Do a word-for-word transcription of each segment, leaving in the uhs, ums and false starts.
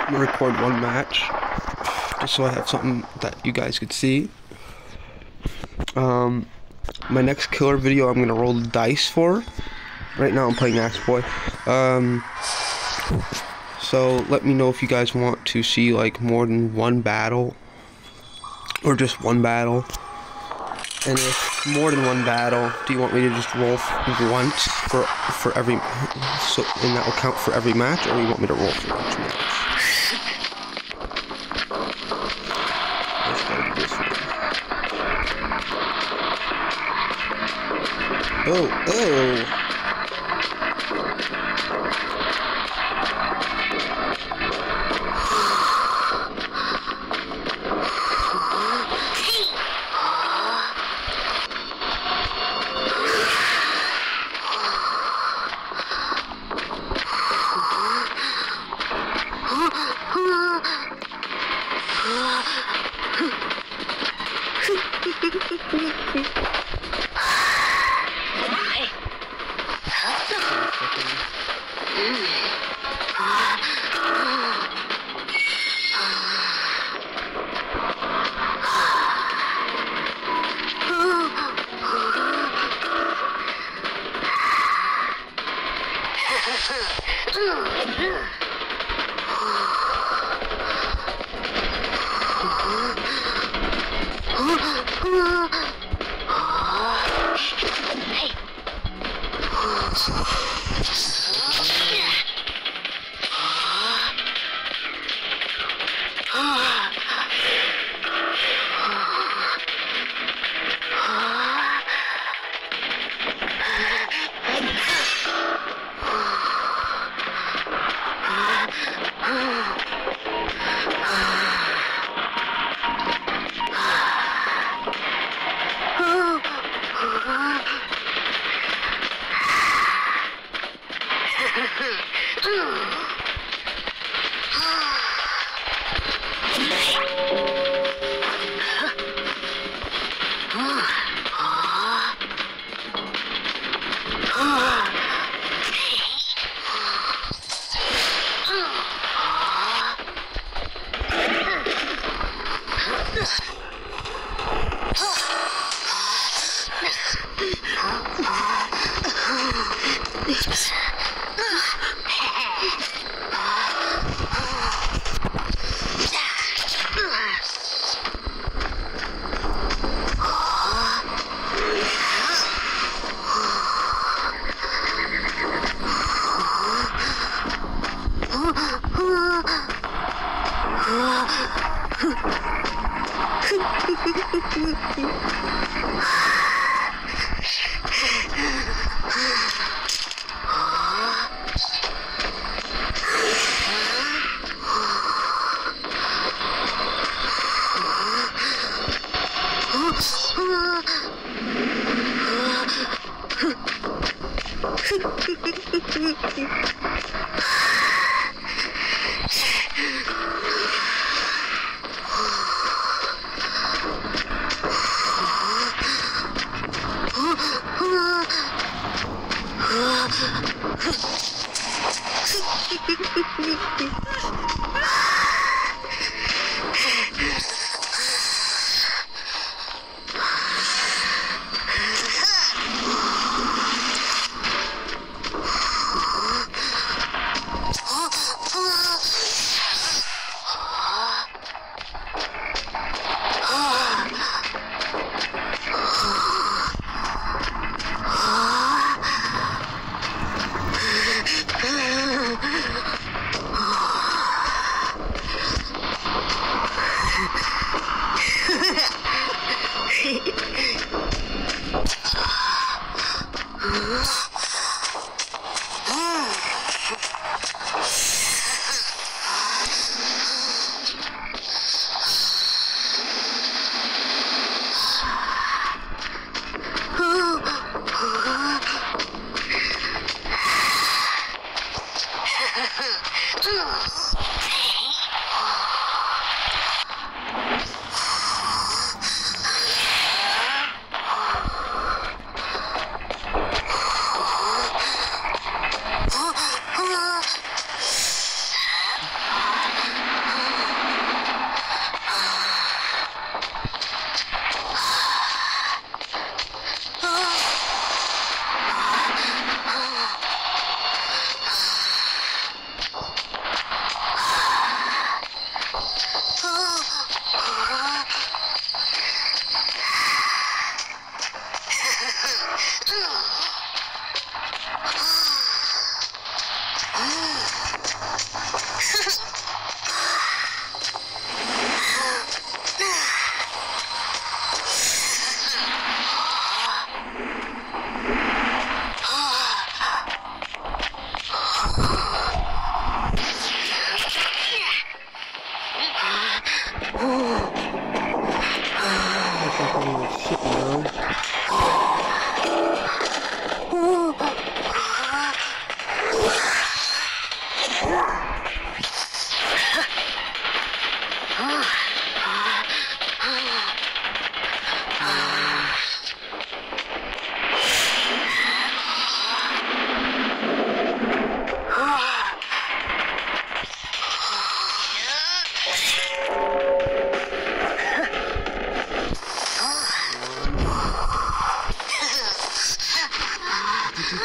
I'm gonna record one match, just so I have something that you guys could see. Um, my next killer video, I'm gonna roll the dice for. Right now, I'm playing Axe Boy. Um, so let me know if you guys want to see like more than one battle, or just one battle. And if more than one battle, do you want me to just roll once for for every, so and that will count for every match, or you want me to roll for each match? Let's go to this one. Oh, oh!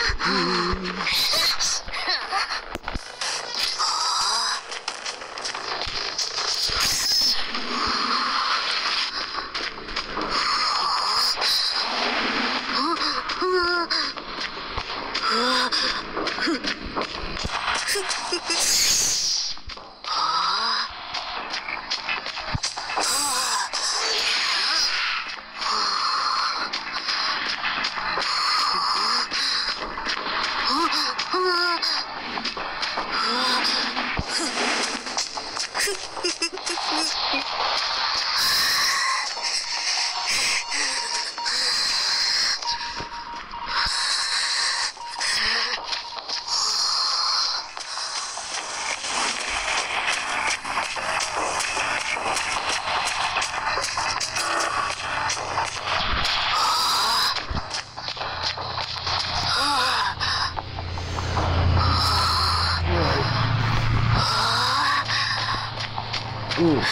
Ooh.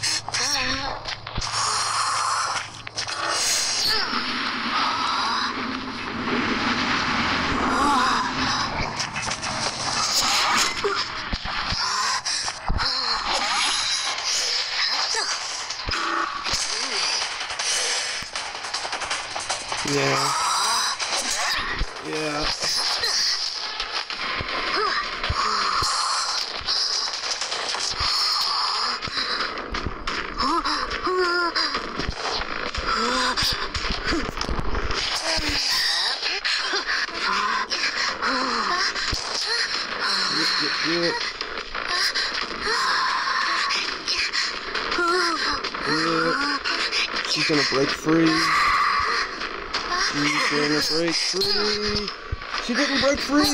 Yeah. Yeah. Yep, yep. Yep. She's gonna break free. She's gonna break free. She didn't break free.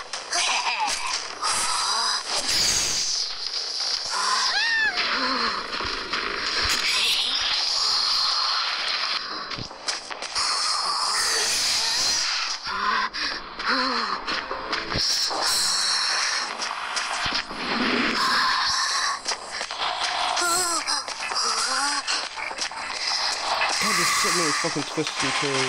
God, there's so many fucking twists and turns.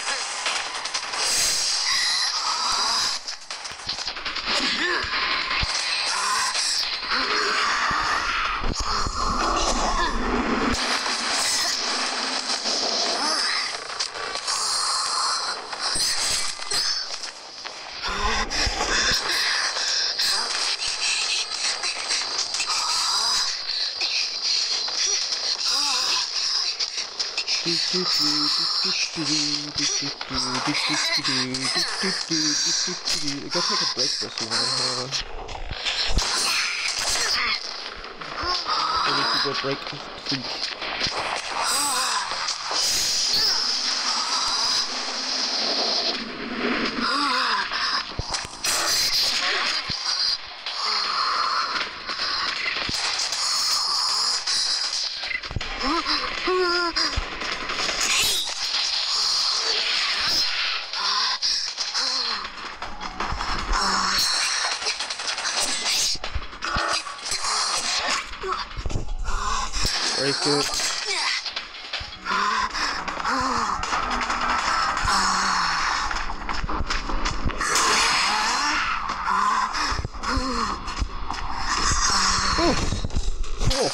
I gotta take a break this now, huh? I need to go break this. Break it. Oh, cool.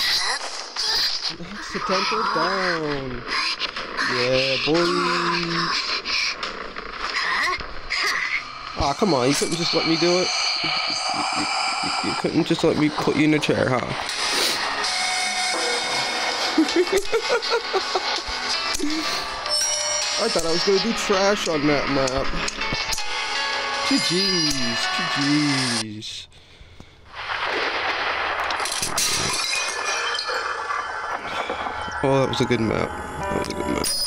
Accidental down. Yeah, boy. Aw, oh, come on, you couldn't just let me do it? You, you, you, you couldn't just let me put you in a chair, huh? I thought I was gonna do trash on that map. G G's, G G's. Oh, that was a good map. That was a good map.